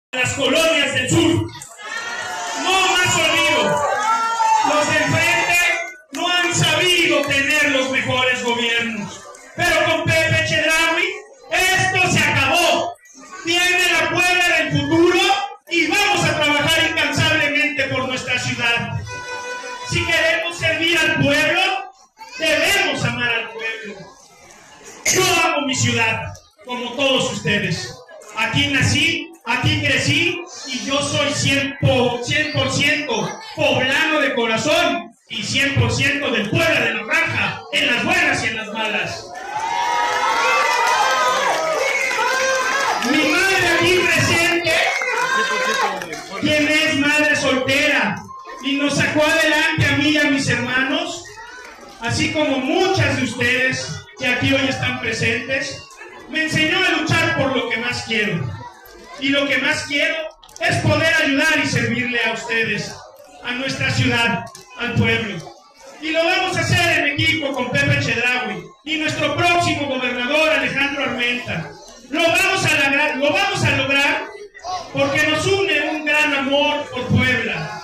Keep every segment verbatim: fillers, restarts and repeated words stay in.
las colonias del sur. No más olvido. Los de enfrente no han sabido tener los mejores gobiernos. Pero con Pepe Chedraui esto se acabó. Tiene la Puebla del futuro y vamos a trabajar incansablemente por nuestra ciudad. Si queremos servir al pueblo, debemos amar al pueblo. Yo amo mi ciudad, como todos ustedes. Aquí nací, aquí crecí y yo soy cien por ciento poblano de corazón y cien por ciento del Puebla de la Granja, en las buenas y en las malas. Mi madre aquí presente, quien es madre soltera y nos sacó adelante a mí y a mis hermanos, así como muchas de ustedes que aquí hoy están presentes, me enseñó a luchar por lo que más quiero. Y lo que más quiero es poder ayudar y servirle a ustedes, a nuestra ciudad, al pueblo. Y lo vamos a hacer en equipo con Pepe Chedraui y nuestro próximo gobernador Alejandro Armenta. Lo vamos a lograr, lo vamos a lograr porque nos une un gran amor por Puebla.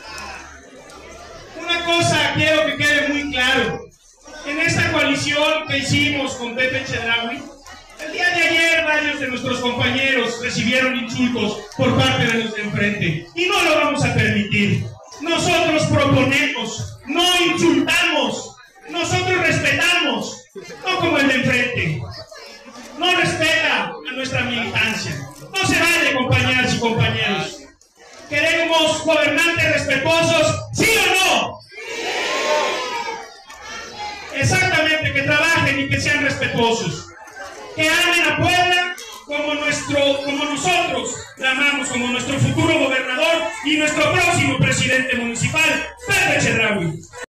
Una cosa quiero que quede muy claro. En esta coalición que hicimos con Pepe Chedraui, el día de ayer varios de nuestros compañeros recibieron insultos por parte de los de enfrente y no lo vamos a permitir. Nosotros proponemos, no insultamos, nosotros respetamos, no como el de enfrente. No respeta a nuestra militancia. No se vale, compañeras y compañeros. ¿Queremos gobernantes respetuosos? ¿Sí o no? Exactamente, que trabajen y que sean respetuosos. Que amen a Puebla como, nuestro, como nosotros la amamos, como nuestro futuro gobernador y nuestro próximo presidente municipal.